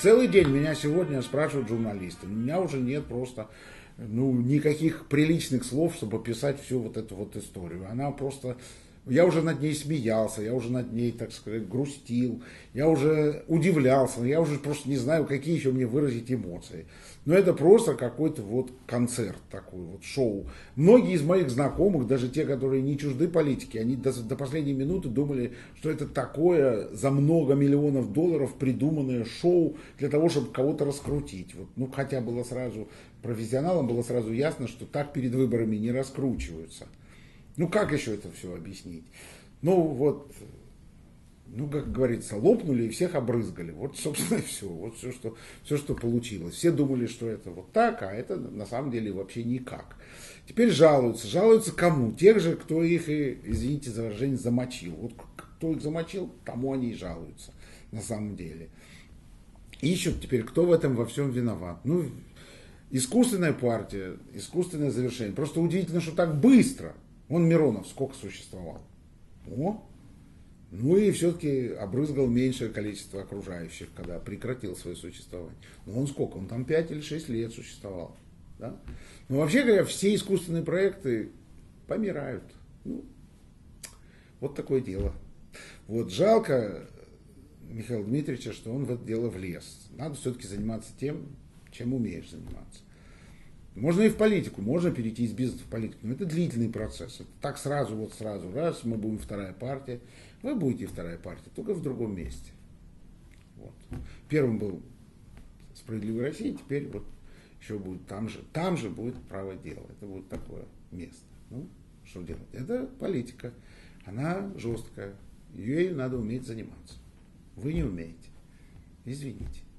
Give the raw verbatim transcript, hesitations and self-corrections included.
Целый день меня сегодня спрашивают журналисты. У меня уже нет просто ну, никаких приличных слов, чтобы описать всю вот эту вот историю. Она просто... Я уже над ней смеялся, я уже над ней, так сказать, грустил, я уже удивлялся, я уже просто не знаю, какие еще мне выразить эмоции. Но это просто какой-то вот концерт такой, вот шоу. Многие из моих знакомых, даже те, которые не чужды политики, они до, до последней минуты думали, что это такое за много миллионов долларов придуманное шоу для того, чтобы кого-то раскрутить. Вот, ну, хотя было сразу, профессионалам было сразу ясно, что так перед выборами не раскручиваются. Ну, как еще это все объяснить? Ну, вот, ну, как говорится, лопнули и всех обрызгали. Вот, собственно, и все. Вот все что, все, что получилось. Все думали, что это вот так, а это на самом деле вообще никак. Теперь жалуются. Жалуются кому? Тех же, кто их, и, извините за выражение, замочил. Вот кто их замочил, тому они и жалуются на самом деле. Ищут теперь, кто в этом во всем виноват. Ну, искусственная партия, искусственное завершение. Просто удивительно, что так быстро. Он Миронов сколько существовал? О, ну и все-таки обрызгал меньшее количество окружающих, когда прекратил свое существование. Но он сколько? Он там пять или шесть лет существовал. Да? Но вообще говоря, все искусственные проекты помирают. Ну, вот такое дело. Вот жалко Михаила Дмитриевича, что он в это дело влез. Надо все-таки заниматься тем, чем умеешь заниматься. Можно и в политику, можно перейти из бизнеса в политику, но это длительный процесс. Это так сразу, вот сразу, раз, мы будем вторая партия, вы будете вторая партия, только в другом месте. Вот. Первым был «Справедливая Россия», теперь вот еще будет там же, там же будет «Правое дело». Это будет такое место. Ну, что делать? Это политика. Она жесткая. Ею надо уметь заниматься. Вы не умеете. Извините.